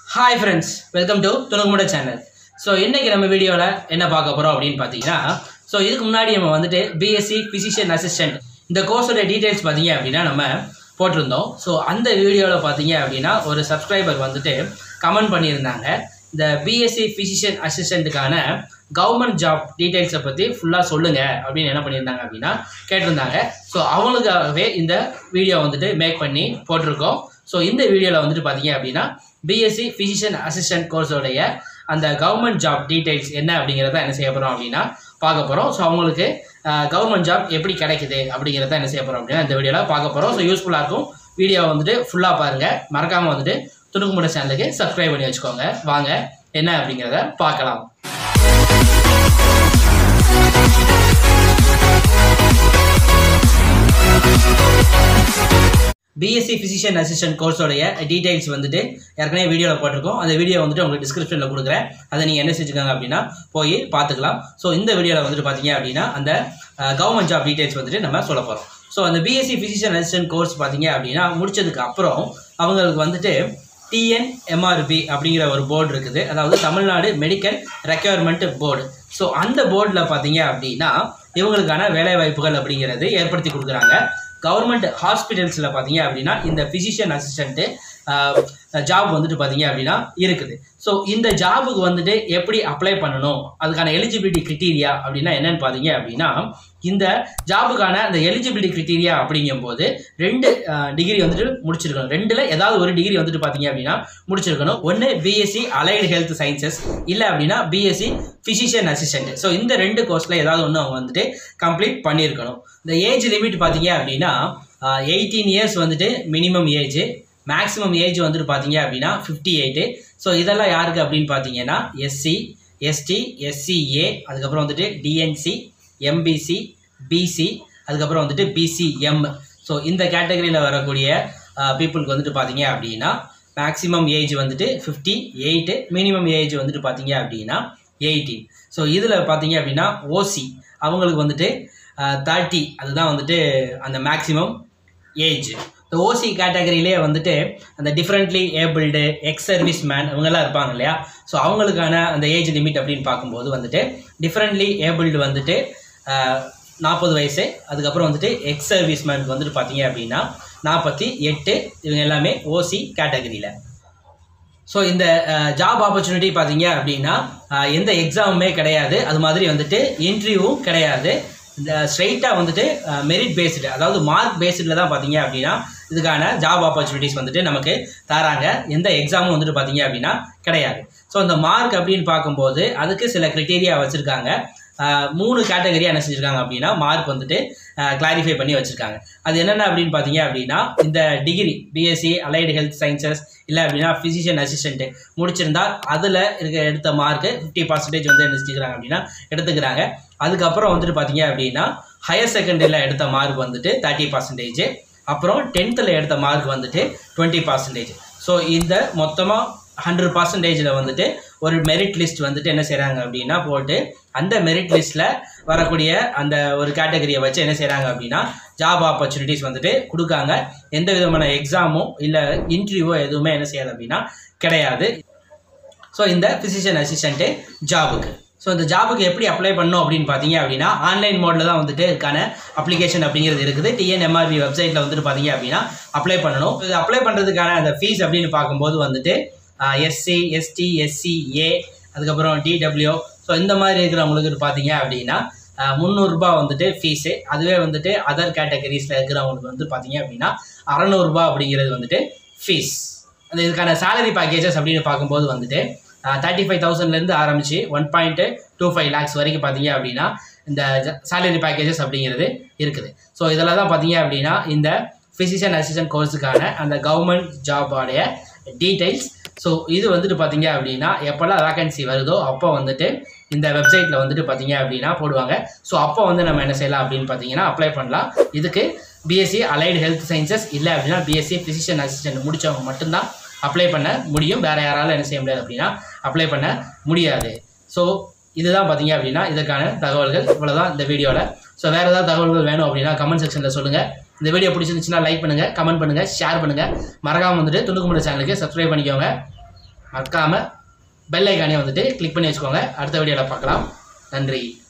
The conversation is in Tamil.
Hi friends, welcome to Thunukumootai channel. So இன்னைக்கு நம்ம வீடியோல என்ன பார்க்க போறோம் அப்படினு பாத்தீங்கன்னா இதுக்கு முன்னாடி நம்ம வந்துட்டு Bsc Physician Assistant இந்த கோர்ஸோட டீடைல்ஸ் பாத்தீங்க அப்படினா நம்ம போட்டுருந்தோம். அந்த வீடியோல பாத்தீங்க அப்படினா ஒரு சப்ஸ்கிரைபர் வந்துட்டு கமெண்ட் பண்ணியிருந்தாங்க. இந்த Bsc Physician Assistantக்கான கவர்மெண்ட் ஜாப் டீடைல்ஸ் பத்தி ஃபுல்லா சொல்லுங்க அப்படினு என்ன பண்ணிருந்தாங்க அப்படினா கேட்டிருந்தாங்க. அவங்களுக்காகவே இந்த வீடியோ வந்துட்டு மேக் பண்ணி போட்டுருக்கோம். இந்த வீடியோல வந்துட்டு பாத்தீங்க அப்படினா Bsc Physician Assistant course உடைய அந்த கவர்மெண்ட் ஜாப் டீடைல்ஸ் என்ன அப்படிங்கறத என்ன செய்ய போறோம் அப்படினா பார்க்க போறோம். அவங்களுக்கு கவர்மெண்ட் ஜாப் எப்படி கிடைக்குது அப்படிங்கறத என்ன செய்ய போறோம் அப்படினா இந்த வீடியோல பார்க்க போறோம். யூஸ்ஃபுல்லா இருக்கும். வீடியோ வந்துட்டு ஃபுல்லா பாருங்க. மறக்காம வந்துட்டு Thunukumootai சேனலுக்கு சப்ஸ்கிரைப் பண்ணி வச்சுக்கோங்க. வாங்க என்ன அப்படிங்கறத பார்க்கலாம். Bsc Physician Assistant course உடைய டீடைல்ஸ் வந்துட்டு ஏற்கனவே வீடியோல போட்டுருக்கோம். அந்த வீடியோ வந்துட்டு உங்களுக்கு டிஸ்கிரிப்ஷன்ல கொடுக்குறேன். அதை நீங்க என்ன செஞ்சுக்கோங்க அப்படின்னா போய் பார்த்துக்கலாம். இந்த வீடியோல வந்துட்டு பாத்தீங்க அப்படின்னா அந்த கவர்மெண்ட் ஜாப் டீடைல்ஸ் வந்துட்டு நம்ம சொல்ல போறோம். அந்த Bsc Physician Assistant கோர்ஸ் பாத்தீங்க அப்படின்னா முடிச்சதுக்கு அப்புறம் அவங்களுக்கு வந்துட்டு TNMRB அப்படிங்கிற ஒரு போர்டு இருக்குது. அதாவது தமிழ்நாடு மெடிக்கல் ரெக்யர்மெண்ட் போர்டு. அந்த போர்டில் பார்த்தீங்க அப்படின்னா இவங்களுக்கான வேலை வாய்ப்புகள் அப்படிங்கிறது ஏற்படுத்தி கொடுக்குறாங்க. கவர்மெண்ட் ஹாஸ்பிட்டல்ஸில் பார்த்தீங்க அப்படின்னா இந்த ஃபிசிஷியன் அசிஸ்டண்ட்டு ஜாப் வந்துட்டு பார்த்தீங்க அப்படின்னா இருக்குது. இந்த ஜாபுக்கு வந்துட்டு எப்படி அப்ளை பண்ணணும், அதுக்கான எலிஜிபிலிட்டி கிரிட்டீரியா அப்படின்னா என்னன்னு பார்த்தீங்க அப்படின்னா இந்த ஜாபுக்கான அந்த எலிஜிபிலிட்டி கிரிட்டீரியா அப்படிங்கும்போது 2 டிகிரி வந்துட்டு முடிச்சிருக்கணும். 2ல் ஏதாவது ஒரு டிகிரி வந்துட்டு பார்த்தீங்க அப்படின்னா முடிச்சிருக்கணும். ஒன்று Bsc Allied Health Sciences இல்லை அப்படின்னா Bsc Physician Assistant. இந்த 2 கோர்ஸில் ஏதாவது ஒன்று அவங்க வந்துட்டு கம்ப்ளீட் பண்ணியிருக்கணும். இந்த ஏஜ் லிமிட் பார்த்தீங்க அப்படின்னா 18 இயர்ஸ் வந்துட்டு மினிமம் ஏஜ், மேக்ஸிமம் ஏஜ் வந்துட்டு பார்த்தீங்க அப்படின்னா 58. இதெல்லாம் யாருக்கு அப்படின்னு பார்த்தீங்கன்னா SC, ST, SCA, அதுக்கப்புறம் வந்துட்டு DNC, MBC, BC, அதுக்கப்புறம் வந்துட்டு BCM. இந்த கேட்டகரியில் வரக்கூடிய பீப்புளுக்கு வந்துட்டு பார்த்தீங்க அப்படின்னா மேக்ஸிமம் ஏஜ் வந்துட்டு 58, மினிமம் ஏஜ் வந்துட்டு பார்த்தீங்க அப்படின்னா 18. இதில் பார்த்தீங்க அப்படின்னா OC அவங்களுக்கு வந்துட்டு 30, அதுதான் வந்துட்டு அந்த மேக்ஸிமம் ஏஜ். இந்த ஓசி கேட்டகரியிலே வந்துட்டு அந்த differently abled, ex service man இவங்கெல்லாம் இருப்பாங்க இல்லையா. அவங்களுக்கான அந்த ஏஜ் லிமிட் அப்படின்னு பார்க்கும்போது வந்துட்டு டிஃப்ரெண்ட்லி ஏபிள்டு வந்துட்டு 40 வயசு, அதுக்கப்புறம் வந்துட்டு எக்ஸ் சர்வீஸ் மேனுக்கு வந்துட்டு பார்த்தீங்க அப்படின்னா 48. இவங்க எல்லாமே ஓசி கேட்டகரியில். இந்த ஜாப் ஆப்பர்ச்சுனிட்டி பார்த்தீங்க அப்படின்னா எந்த எக்ஸாமுமே கிடையாது, அது மாதிரி வந்துட்டு இன்டர்வியூவும் கிடையாது. இந்த ஸ்ட்ரெயிட்டாக வந்துட்டு மெரிட் பேஸ்டு, அதாவது மார்க் பேஸ்டில் தான் பார்த்தீங்க அப்படின்னா இதுக்கான ஜாப் ஆப்பர்ச்சுனிட்டிஸ் வந்துட்டு நமக்கு தராங்க. எந்த எக்ஸாமும் வந்துட்டு பார்த்தீங்க அப்படின்னா கிடையாது. இந்த மார்க் அப்படின்னு பார்க்கும்போது அதுக்கு சில கிரிட்டீரியா வச்சுருக்காங்க. 3 கேட்டகரியாக என்ன செஞ்சுருக்காங்க அப்படின்னா மார்க் வந்துட்டு கிளாரிஃபை பண்ணி வச்சுருக்காங்க. அது என்னென்ன அப்படின்னு பார்த்தீங்க அப்படின்னா இந்த degree Bsc Allied Health Sciences இல்லை அப்படின்னா ஃபிசிஷியன் அசிஸ்டண்ட்டு முடிச்சிருந்தா அதில் எடுத்த மார்க்கு 50% வந்து என்ன செஞ்சுக்கிறாங்க அப்படின்னா எடுத்துக்கிறாங்க. அதுக்கப்புறம் வந்துட்டு பார்த்தீங்க அப்படின்னா ஹையர் செகண்டரியில் எடுத்த மார்க் வந்துட்டு 30%, அப்புறம் 10th எடுத்த மார்க் வந்துட்டு 20%. இந்த மொத்தமாக 100%ல் வந்துட்டு ஒரு மெரிட் லிஸ்ட் வந்துட்டு என்ன செய்கிறாங்க அப்படின்னா போட்டு அந்த மெரிட் லிஸ்ட்டில் வரக்கூடிய அந்த ஒரு கேட்டகரியை வச்சு என்ன செய்கிறாங்க அப்படின்னா ஜாப் ஆப்பர்ச்சுனிட்டிஸ் வந்துட்டு கொடுக்காங்க. எந்த விதமான எக்ஸாமோ இல்லை இன்டர்வியூவோ எதுவுமே என்ன செய்யாது அப்படின்னா கிடையாது. இந்த ஃபிசிஷியன் அசிஸ்டண்ட்டு ஜாபுக்கு இந்த ஜாபுக்கு எப்படி அப்ளை பண்ணணும் அப்படின்னு பார்த்தீங்க அப்படின்னா ஆன்லைன் மோடில் தான் வந்துட்டு இதுக்கான அப்ளிகேஷன் அப்படிங்கிறது இருக்குது. TNMRB வெப்சைட்டில் வந்துட்டு பார்த்தீங்க அப்படின்னா அப்ளை பண்ணணும். இது அப்ளை பண்ணுறதுக்கான அந்த ஃபீஸ் அப்படின்னு பார்க்கும்போது வந்துட்டு SC, ST, SCA, அதுக்கப்புறம் DW இந்த மாதிரி இருக்கிறவங்களுக்கு பார்த்தீங்க அப்படின்னா 300 ரூபாய் வந்துட்டு ஃபீஸு. அதுவே வந்துட்டு அதர் கேட்டகரிஸில் இருக்கிறவங்களுக்கு வந்து பார்த்தீங்க அப்படின்னா 600 ரூபாய் அப்படிங்கிறது வந்துட்டு ஃபீஸ். அது இதுக்கான சேலரி பேக்கேஜஸ் அப்படின்னு பார்க்கும்போது வந்துட்டு 35,000லேருந்து ஆரம்பித்து 1.25 lakhs வரைக்கும் பார்த்தீங்க அப்படின்னா இந்த சேலரி பேக்கேஜஸ் அப்படிங்கிறது இருக்குது. இதில் தான் பார்த்தீங்க அப்படின்னா இந்த ஃபிசிஷியன் அசிஸ்டன்ட் கோர்ஸுக்கான அந்த கவர்மெண்ட் ஜாபோடைய டீடைல்ஸ். இது வந்துட்டு பார்த்தீங்க அப்படின்னா எப்போல்லாம் வேகன்சி வருதோ அப்போ வந்துட்டு இந்த வெப்சைட்டில் வந்துட்டு பார்த்தீங்க அப்படின்னா போடுவாங்க. அப்போ வந்து நம்ம என்ன செய்யலாம் அப்படின்னு பார்த்தீங்கன்னா அப்ளை பண்ணலாம். இதுக்கு Bsc Allied Health Sciences இல்லை அப்படின்னா Bsc Physician Assistant முடித்தவங்க மட்டும்தான் அப்ளை பண்ண முடியும். வேறு யாராலும் என்ன செய்ய முடியாது அப்படின்னா அப்ளை பண்ண முடியாது. இதுதான் பார்த்தீங்க அப்படின்னா இதற்கான தகவல்கள். இவ்வளோதான் இந்த வீடியோவில். வேறு ஏதாவது தகவல்கள் வேணும் அப்படின்னா கமெண்ட் செக்ஷனில் சொல்லுங்கள். இந்த வீடியோ பிடிச்சிருந்துச்சுன்னா லைக் பண்ணுங்கள், கமெண்ட் பண்ணுங்கள், ஷேர் பண்ணுங்கள். மறக்காமல் வந்துட்டு Thunukumootai சேனலுக்கு சப்ஸ்கிரைப் பண்ணிக்கோங்க. மறக்காமல் பெல் ஐக்கானே வந்துட்டு கிளிக் பண்ணி வச்சுக்கோங்க. அடுத்த வீடியோவில் பார்க்கலாம். நன்றி.